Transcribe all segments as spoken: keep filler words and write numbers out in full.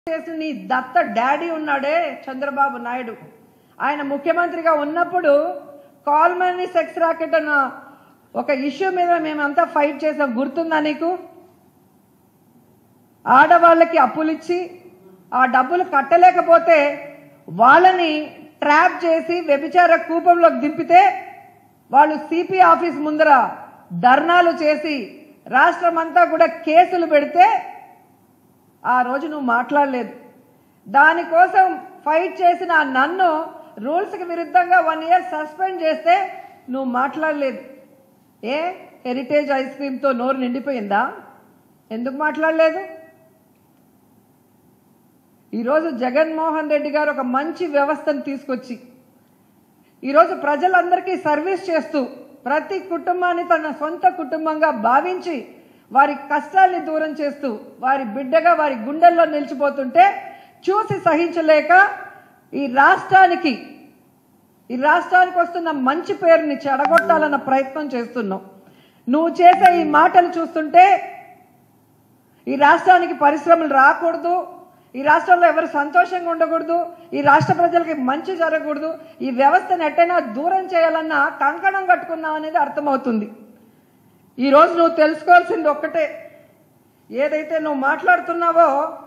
చేసిన నీ దత్త డాడీ ఉన్నాడే చంద్రబాబు నాయుడు, ఆయన ముఖ్యమంత్రిగా ఉన్నప్పుడు కాల్మనీ సెక్స్ రాకెట్ అన్న ఒక ఇష్యూ మీద మేమంతా ఫైట్ చేసాం. గుర్తుందా నీకు? ఆడవాళ్ళకి అప్పులిచ్చి ఆ డబ్బులు కట్టలేకపోతే వాళ్ళని ట్రాప్ చేసి వ్యభిచార కూపంలోకి దింపితే వాళ్ళు సిపి ఆఫీస్ ముందర ధర్నాలు చేసి రాష్ట్రం అంతా కూడా కేసులు పెడితే ఆ రోజు నువ్వు మాట్లాడలేదు. దానికోసం ఫైట్ చేసిన నన్ను రూల్స్కి విరుద్ధంగా వన్ ఇయర్ సస్పెండ్ చేస్తే నువ్వు మాట్లాడలేదు. ఏ హెరిటేజ్ ఐస్ క్రీమ్తో నోరు నిండిపోయిందా? ఎందుకు మాట్లాడలేదు? ఈరోజు జగన్మోహన్ రెడ్డి గారు ఒక మంచి వ్యవస్థను తీసుకొచ్చి ఈరోజు ప్రజలందరికీ సర్వీస్ చేస్తూ ప్రతి కుటుంబాన్ని తన సొంత కుటుంబంగా భావించి వారి కష్టాల్ని దూరం చేస్తూ వారి బిడ్డగా వారి గుండెల్లో నిలిచిపోతుంటే చూసి సహించలేక ఈ రాష్ట్రానికి ఈ రాష్ట్రానికి వస్తున్న మంచి పేరుని చెడగొట్టాలన్న ప్రయత్నం చేస్తున్నావు. నువ్వు చేసే ఈ మాటలు చూస్తుంటే ఈ రాష్ట్రానికి పరిశ్రమలు రాకూడదు, ఈ రాష్ట్రంలో ఎవరు సంతోషంగా ఉండకూడదు, ఈ రాష్ట్ర ప్రజలకి మంచి జరగకూడదు, ఈ వ్యవస్థను ఎట్టైనా దూరం చేయాలన్న కంకణం కట్టుకున్నావు అనేది అర్థమవుతుంది. ఈరోజు నువ్వు తెలుసుకోవాల్సింది ఒక్కటే, ఏదైతే నువ్వు మాట్లాడుతున్నావో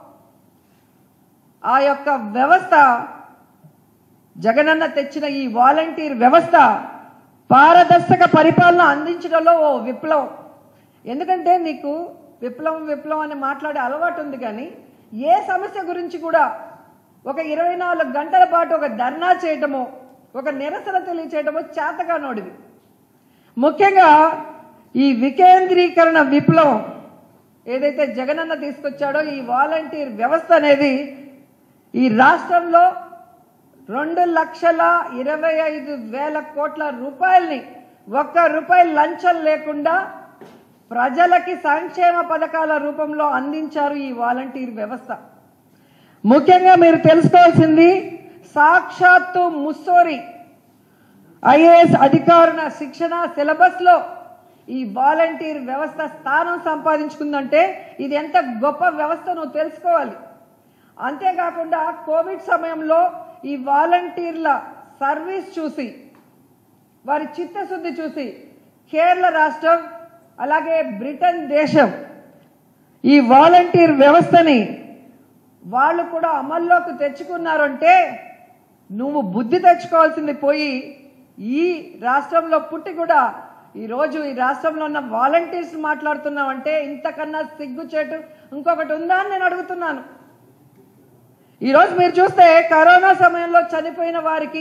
ఆ యొక్క వ్యవస్థ, జగనన్న తెచ్చిన ఈ వాలంటీర్ వ్యవస్థ పారదర్శక పరిపాలన అందించడంలో ఓ విప్లవం. ఎందుకంటే నీకు విప్లవం విప్లవం అని మాట్లాడే అలవాటు ఉంది, కానీ ఏ సమస్య గురించి కూడా ఒక ఇరవై నాలుగు గంటల పాటు ఒక ధర్నా చేయటమో ఒక నిరసన తెలియచేయటమో చేతగానోడివి. ముఖ్యంగా ఈ వికేంద్రీకరణ విప్లవం ఏదైతే జగనన్న తీసుకొచ్చాడో ఈ వాలంటీర్ వ్యవస్థ అనేది ఈ రాష్ట్రంలో రెండు లక్షల ఇరవై ఐదు వేల కోట్ల రూపాయల్ని ఒక్క రూపాయి లంచం లేకుండా ప్రజలకి సంక్షేమ పథకాల రూపంలో అందించారు ఈ వాలంటీర్ వ్యవస్థ. ముఖ్యంగా మీరు తెలుసుకోవాల్సింది, సాక్షాత్తు ముస్సోరి ఐఏఎస్ అధికారుల శిక్షణ సిలబస్ లో ఈ వాలంటీర్ వ్యవస్థ స్థానం సంపాదించుకుందంటే ఇది ఎంత గొప్ప వ్యవస్థ నువ్వు తెలుసుకోవాలి. అంతేకాకుండా కోవిడ్ సమయంలో ఈ వాలంటీర్ల సర్వీస్ చూసి వారి చిత్తశుద్ధి చూసి కేరళ రాష్ట్రం అలాగే బ్రిటన్ దేశం ఈ వాలంటీర్ వ్యవస్థని వాళ్ళు కూడా అమల్లోకి తెచ్చుకున్నారంటే నువ్వు బుద్ధి తెచ్చుకోవాల్సింది పోయి ఈ రాష్ట్రంలో పుట్టి కూడా ఈరోజు ఈ రాష్ట్రంలో ఉన్న వాలంటీర్స్ మాట్లాడుతున్నావంటే ఇంతకన్నా సిగ్గుచేటు ఇంకొకటి ఉందా అని నేను అడుగుతున్నాను. ఈరోజు మీరు చూస్తే కరోనా సమయంలో చనిపోయిన వారికి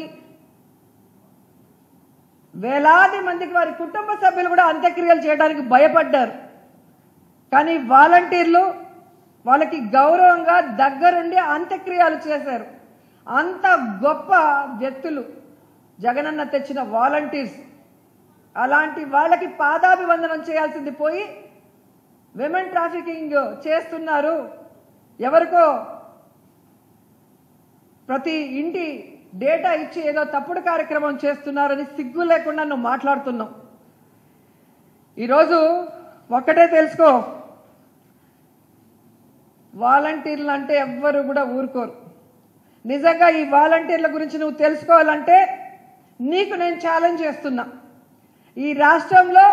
వేలాది మందికి వారి కుటుంబ సభ్యులు కూడా అంత్యక్రియలు చేయడానికి భయపడ్డారు. కానీ వాలంటీర్లు వాళ్ళకి గౌరవంగా దగ్గరుండి అంత్యక్రియలు చేశారు. అంత గొప్ప వ్యక్తులు జగనన్న తెచ్చిన వాలంటీర్స్. అలాంటి వాళ్ళకి పాదాభివందనం చేయాల్సింది పోయి విమెన్ ట్రాఫికింగ్ చేస్తున్నారు, ఎవరికో ప్రతి ఇంటి డేటా ఇచ్చి ఏదో తప్పుడు కార్యక్రమం చేస్తున్నారని సిగ్గు లేకుండా నువ్వు మాట్లాడుతున్నావు. ఈరోజు ఒక్కటే తెలుసుకో, వాలంటీర్లు అంటే ఎవ్వరు కూడా ఊరుకోరు. నిజంగా ఈ వాలంటీర్ల గురించి నువ్వు తెలుసుకోవాలంటే నీకు నేను ఛాలెంజ్ చేస్తున్నా. ఈ రాష్ట్రంలో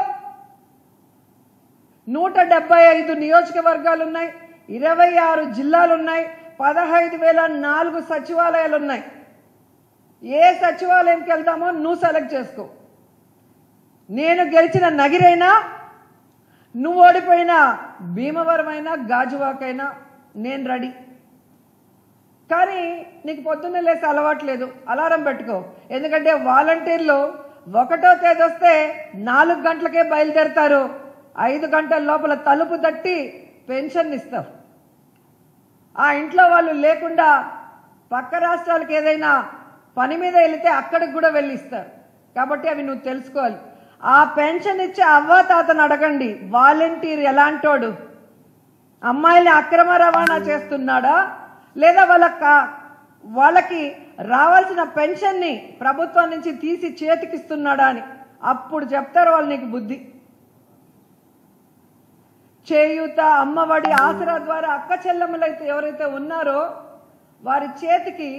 నూట డెబ్బై ఐదు నియోజకవర్గాలు ఉన్నాయి, ఇరవై ఆరు జిల్లాలు ఉన్నాయి, పదహైదు వేల నాలుగు సచివాలయాలు ఉన్నాయి. ఏ సచివాలయంకి వెళ్తామో నువ్వు సెలెక్ట్ చేసుకో. నేను గెలిచిన నగిరైనా, నువ్వు ఓడిపోయిన భీమవరం అయినా గాజువాకైనా నేను రెడీ. కానీ నీకు పొద్దున్నే లేసి అలవాట్లేదు, అలారం పెట్టుకో. ఎందుకంటే వాలంటీర్లు ఒకటో తేదీ వస్తే నాలుగు గంటలకే బయలుదేరుతారు, ఐదు గంటల లోపల తలుపు తట్టి పెన్షన్ ఇస్తారు. ఆ ఇంట్లో వాళ్ళు లేకుండా పక్క రాష్ట్రాలకు ఏదైనా పని మీద వెళితే అక్కడికి కూడా వెళ్ళి ఇస్తారు. కాబట్టి అవి నువ్వు తెలుసుకోవాలి. ఆ పెన్షన్ ఇచ్చే అవ్వాతాతను అడగండి, వాలంటీర్ ఎలాంటోడు? అమ్మాయిని అక్రమ రవాణా చేస్తున్నాడా లేదా వాళ్ళ వాళ్ళకి రావాల్సిన పెన్షన్ని ప్రభుత్వం నుంచి తీసి చేతికిస్తున్నాడా అని అప్పుడు చెప్తారు వాళ్ళు నీకు బుద్ధి. చేయూత, అమ్మఒడి, ఆసరా ద్వారా అక్క చెల్లెమ్మలైతే ఎవరైతే ఉన్నారో వారి చేతికి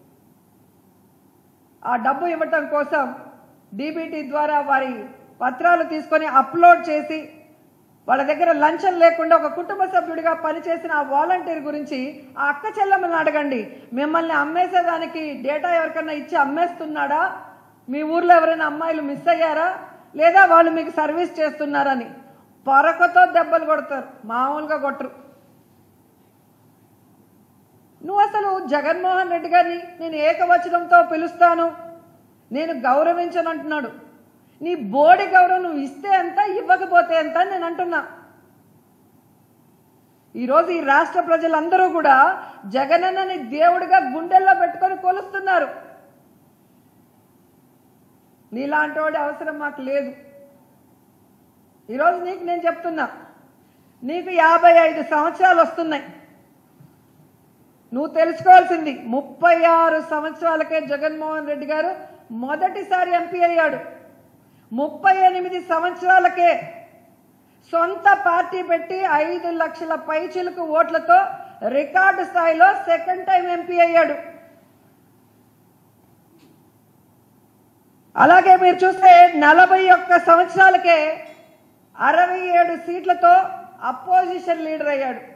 ఆ డబ్బు ఇవ్వటం కోసం డీబీటీ ద్వారా వారి పత్రాలు తీసుకొని అప్లోడ్ చేసి వాళ్ళ దగ్గర లంచం లేకుండా ఒక కుటుంబ సభ్యుడిగా పనిచేసిన ఆ వాలంటీర్ గురించి ఆ అక్క చెల్లెమ్మలను అడగండి. మిమ్మల్ని అమ్మేసేదానికి డేటా ఎవరికన్నా ఇచ్చి అమ్మేస్తున్నాడా, మీ ఊర్లో ఎవరైనా అమ్మాయిలు మిస్ అయ్యారా, లేదా వాళ్ళు మీకు సర్వీస్ చేస్తున్నారని పరకతో దెబ్బలు కొడతారు, మామూలుగా కొట్టరు. నువ్వు అసలు జగన్మోహన్ రెడ్డి గారిని నేను ఏకవచనంతో పిలుస్తాను, నేను గౌరవించనంటున్నాడు. నీ బోడి గౌరవం నువ్వు ఇస్తే ఎంత, ఇవ్వకపోతే ఎంత అని నేను అంటున్నా. ఈరోజు ఈ రాష్ట్ర ప్రజలందరూ కూడా జగనన్నని దేవుడిగా గుండెల్లో పెట్టుకొని కొలుస్తున్నారు. నీలాంటి వాడి అవసరం మాకు లేదు. ఈరోజు నీకు నేను చెప్తున్నా, నీకు యాభై ఐదు సంవత్సరాలు వస్తున్నాయి. నువ్వు తెలుసుకోవాల్సింది, ముప్పై ఆరు సంవత్సరాలకే జగన్మోహన్ రెడ్డి గారు మొదటిసారి ఎంపీ అయ్యాడు. ముప్పై ఎనిమిది సంవత్సరాలకే సొంత పార్టీ పెట్టి ఐదు లక్షల పైచిలుకు ఓట్లతో రికార్డు స్థాయిలో సెకండ్ టైం ఎంపీ అయ్యాడు. అలాగే మీరు చూస్తే నలభై ఒక్క సంవత్సరాలకే అరవై ఏడు సీట్లతో అపోజిషన్ లీడర్ అయ్యాడు.